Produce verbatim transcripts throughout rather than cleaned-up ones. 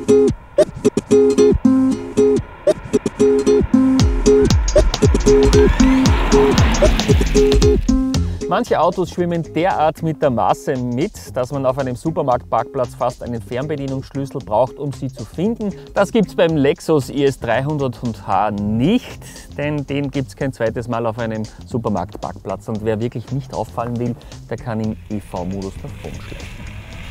Manche Autos schwimmen derart mit der Masse mit, dass man auf einem Supermarktparkplatz fast einen Fernbedienungsschlüssel braucht, um sie zu finden. Das gibt es beim Lexus I S dreihundert H nicht, denn den gibt es kein zweites Mal auf einem Supermarktparkplatz. Und wer wirklich nicht auffallen will, der kann im E V-Modus davon schleichen.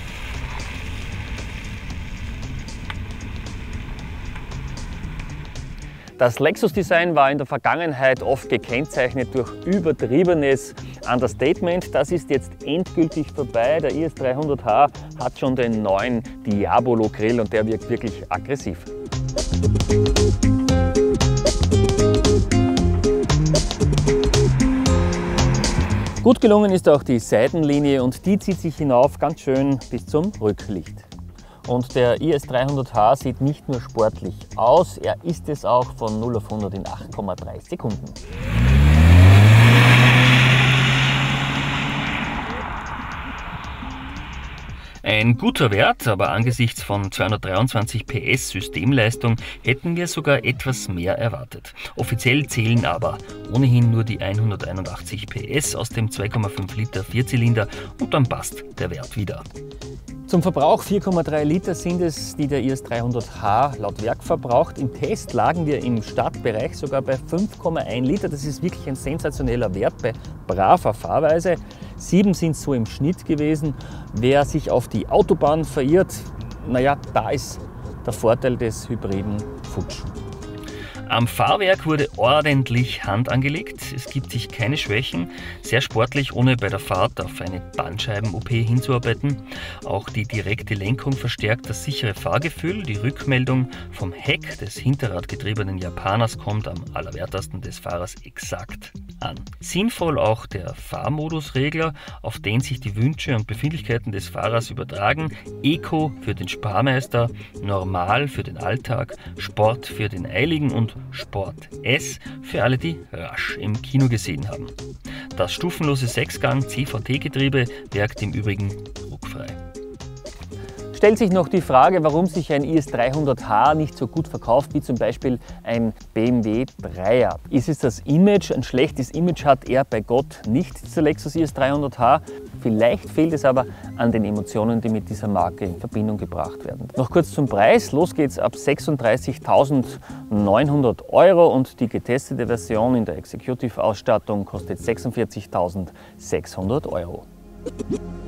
Das Lexus-Design war in der Vergangenheit oft gekennzeichnet durch übertriebenes Understatement. Das ist jetzt endgültig vorbei. Der I S dreihundert H hat schon den neuen Diabolo Grill und der wirkt wirklich aggressiv. Gut gelungen ist auch die Seitenlinie und die zieht sich hinauf ganz schön bis zum Rücklicht. Und der I S dreihundert H sieht nicht nur sportlich aus, er ist es auch von null auf hundert in acht Komma drei Sekunden. Ein guter Wert, aber angesichts von zweihundertdreiundzwanzig P S Systemleistung hätten wir sogar etwas mehr erwartet. Offiziell zählen aber ohnehin nur die hunderteinundachtzig P S aus dem zwei Komma fünf Liter Vierzylinder und dann passt der Wert wieder. Zum Verbrauch vier Komma drei Liter sind es, die der I S dreihundert H laut Werk verbraucht. Im Test lagen wir im Stadtbereich sogar bei fünf Komma eins Liter. Das ist wirklich ein sensationeller Wert bei braver Fahrweise. Sieben sind so im Schnitt gewesen. Wer sich auf die Autobahn verirrt, naja, da ist der Vorteil des Hybriden futsch. Am Fahrwerk wurde ordentlich Hand angelegt, es gibt sich keine Schwächen, sehr sportlich, ohne bei der Fahrt auf eine Bandscheiben-O P hinzuarbeiten. Auch die direkte Lenkung verstärkt das sichere Fahrgefühl, die Rückmeldung vom Heck des hinterradgetriebenen Japaners kommt am allerwertesten des Fahrers exakt an. Sinnvoll auch der Fahrmodusregler, auf den sich die Wünsche und Befindlichkeiten des Fahrers übertragen. Eco für den Sparmeister, Normal für den Alltag, Sport für den Eiligen und Sport S für alle, die rasch im Kino gesehen haben. Das stufenlose Sechsgang C V T-Getriebe wirkt im Übrigen druckfrei. Stellt sich noch die Frage, warum sich ein I S dreihundert H nicht so gut verkauft wie zum Beispiel ein B M W Dreier. Ist es das Image? Ein schlechtes Image hat er bei Gott nicht, der Lexus I S dreihundert H. Vielleicht fehlt es aber an den Emotionen, die mit dieser Marke in Verbindung gebracht werden. Noch kurz zum Preis. Los geht's ab sechsunddreißigtausendneunhundert Euro und die getestete Version in der Executive-Ausstattung kostet sechsundvierzigtausendsechshundert Euro.